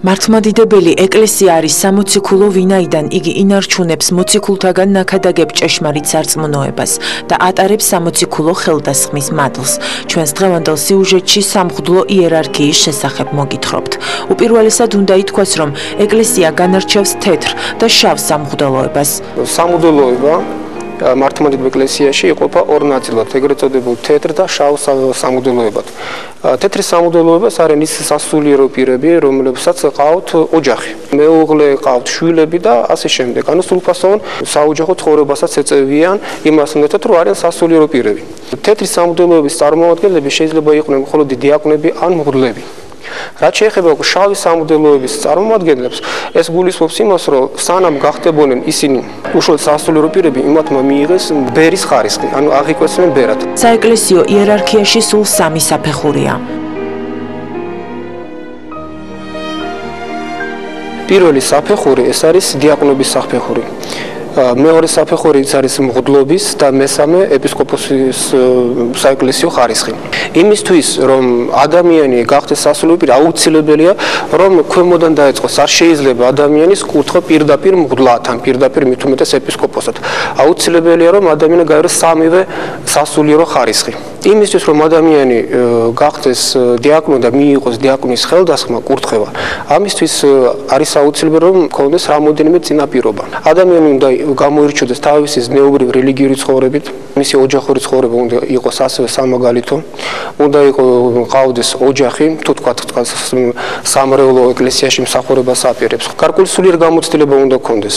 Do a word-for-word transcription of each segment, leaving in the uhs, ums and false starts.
მართლმადიდებელი ეკლესია არის სამოციქულო, ვინაიდან იგი ინარჩუნებს მოციქულთაგან ნაქადაგებ ჭეშმარიტ სარწმუნოებას და ატარებს სამოციქულო ხელდასხმის მადლს. ჩვენს დღევანდელ სიუჟეტში სამღვდლო იერარქიის შესახებ მოგითხრობთ. უპირველესად უნდა ითქვას, რომ ეკლესია განარჩევს თეთრ და შავ სამღვდელოებას. სამღვდელოება მართლმადიდებელ ეკლესიაში იყოფა ორ ნაწილად, ეგრეთ წოდებულ თეთრ და შავ სამღვდელოებად. თეთრი სამღვდელოებას არის ის სასულიერო პირები, რომლებსაც ყავთ ოჯახი. მეუღლე, ყავთ შვილები და ასე შემდეგ. ანუ სრულფასოვან საოჯახო ცხოვრებასაც ეწევიან იმასთან ერთად, რომ არიან სასულიერო პირები. თეთრი სამღვდელოების წარმომადგენლები შეიძლება იყვნენ მხოლოდ დიაკვნები ან მღვდლები. რაც შეეხება შავი სამღვდელოების წარმომადგენლებს, ეს გულისხმობს იმას, რომ სანამ გახდებოდნენ ისინი უშუალოდ სასულიერო პირები, იმათმა მიიღეს ბერის ხარისხი, ანუ აღიქვესნენ ბერად. საეკლესიო იერარქიაში სულ სამი საფეხურია. პირველი საფეხური ეს არის დიაკვნების საფეხური. მეორე საფეხური ის არის მღვდლობის და მესამე ეპისკოპოსის საეკლესიო ხარისხი. იმისთვის, რომ ადამიანი გახდეს სასულიერო პირი, აუცილებელია, რომ ქვემოდან დაეწყოს. არ შეიძლება ადამიანის კურთხვა პირდაპირ მღვდლთან, პირდაპირ მით უმეტეს ეპისკოპოსად. აუცილებელია, რომ ადამიანი გაიღოს სამივე სასულიერო ხარისხი. იმისთვის, რომ ადამიანი გახდეს დიაკვნი და მიიღოს დიაკნის ხელდასხმა, კურთხევა, ამისთვის არის აუცილებელი, რომ მქონდეს რამოდენიმე წინაპირობა. ადამიანი უნდა გამოირჩიოდეს თავისი ზნეობრივი რელიგიური ცხოვრებით, მისი ოჯახური ცხოვრება უნდა იყოს ასევე სამაგალითო, უნდა ყავდეს ოჯახი, თუ თქვა თქვა სამრევლო ეკლესიაში მსახურებას აპირებს. გარკვეული სულიერ გამოცდილება უნდა ჰქონდეს.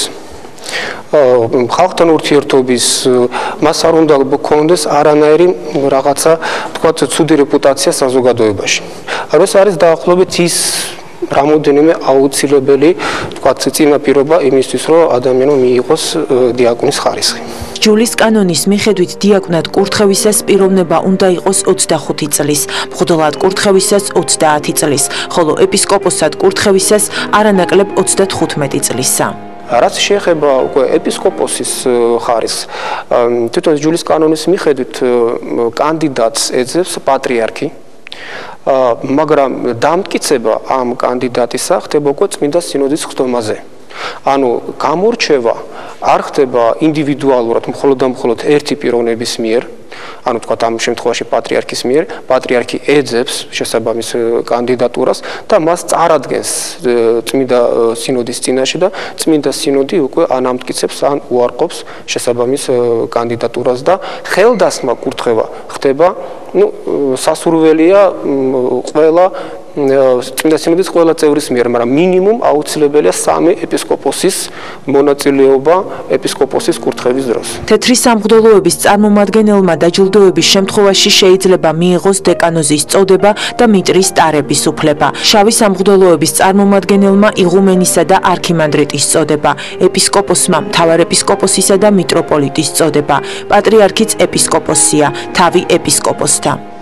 ხალხთან ურთიერთობის მას არ უნდა ჰქონდეს არანაირი რაღაცა, თქვა ცუდი რეპუტაცია საზოგადოებაში. ეს არის დაახლოებით ის რამოდენიმე აუცილებელი, თქვა წინაპირობა იმისთვის, რომ ადამიანმა მიიღოს დიაკნის ხარისხი. ჯულის კანონის მიხედვით დიაკვნად კურთხევისას პიროვნება უნდა იყოს ოცდახუთი წლის, მღვდლად კურთხევისას ოცდაათი წლის, ხოლო ეპისკოპოსად კურთხევისას არანაკლებ ოცდათხუთმეტი წლისა. რაც შეეხება უკვე ეპისკოპოსის ხარისხს, თვითონ ჯულის კანონის მიხედვით კანდიდატს ეძებს პატრიარქი, მაგრამ დამტკიცება ამ კანდიდატისა ხდება უკვე წმინდა სინოდის ხდომაზე. ანუ გამორჩევა არ ხდება ინდივიდუალურად, მხოლოდ და მხოლოდ ერთი პიროვნების მიერ, ანუ თქვა ამ შემთხვევაში პატრიარქის მიერ, პატრიარქი ეძებს შესაბამის კანდიდატურას და მას წარადგენს წმინდა სინოდის წინაშე და წმინდა სინოდი უკვე ანამტკიცებს ან უარყოფს შესაბამის კანდიდატურას და ხელდასხმა კურთხევა ხდება, ну, სასურველია ყველა წმინდა სინოდის ყველა წევრის მიერ, მაგრამ მინიმუმ აუცილებელია სამი ეპისკოპოსის მონაწილეობა ეპისკოპოსის კურთხევის დროს. თეთრი სამღვდელოების წარმომადგენელმა დაჯილდოების შემთხვევაში შეიძლება მიიღოს დეკანოზის წოდება და მიტრის ტარების უფლება. შავი სამღვდელოების წარმომადგენელმა იღუმენისა და არქიმანდრიტის წოდება, ეპისკოპოსმა მთავარეპისკოპოსისა და მიტროპოლიტის წოდება, პატრიარქიც ეპისკოპოსია, თავი ეპისკოპოსთა.